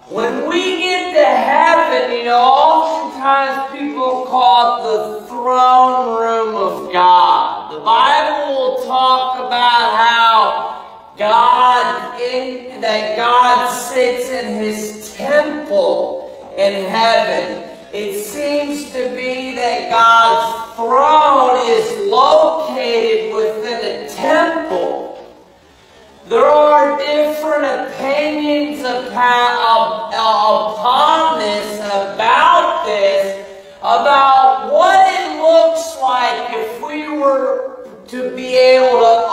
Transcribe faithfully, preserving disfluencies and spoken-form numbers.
When we get to heaven, you know, oftentimes people call it the throne room of God. The Bible will talk about how God, in, that God sits in His temple in heaven. It seems to be that God's throne is located within a temple. There are different opinions upon, upon this, about this, about what it looks like if we were to be able to